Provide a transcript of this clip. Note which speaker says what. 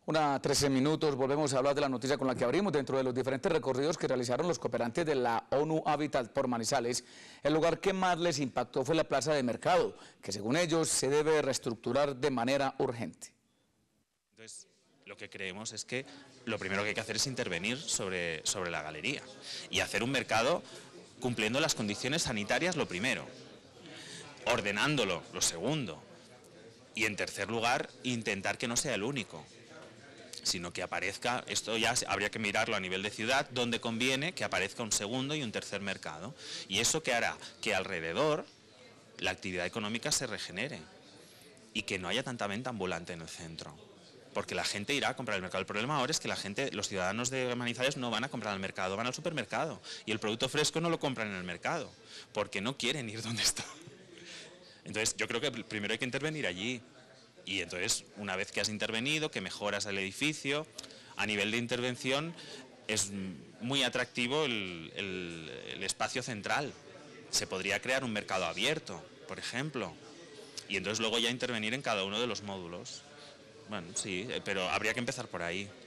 Speaker 1: Una 13 minutos, volvemos a hablar de la noticia con la que abrimos. Dentro de los diferentes recorridos que realizaron los cooperantes de la ONU Habitat por Manizales, el lugar que más les impactó fue la plaza de mercado, que según ellos se debe reestructurar de manera urgente.
Speaker 2: Entonces, lo que creemos es que lo primero que hay que hacer es intervenir sobre la galería y hacer un mercado cumpliendo las condiciones sanitarias, lo primero, ordenándolo, lo segundo, y en tercer lugar, intentar que no sea el único, sino que aparezca, esto ya habría que mirarlo a nivel de ciudad, donde conviene que aparezca un segundo y un tercer mercado. Y eso que hará que alrededor la actividad económica se regenere y que no haya tanta venta ambulante en el centro. Porque la gente irá a comprar al mercado. El problema ahora es que los ciudadanos de Manizales no van a comprar al mercado, van al supermercado. Y el producto fresco no lo compran en el mercado, porque no quieren ir donde está. Entonces yo creo que primero hay que intervenir allí. Y entonces, una vez que has intervenido, que mejoras el edificio, a nivel de intervención es muy atractivo el espacio central. Se podría crear un mercado abierto, por ejemplo, y entonces luego ya intervenir en cada uno de los módulos. Bueno, sí, pero habría que empezar por ahí.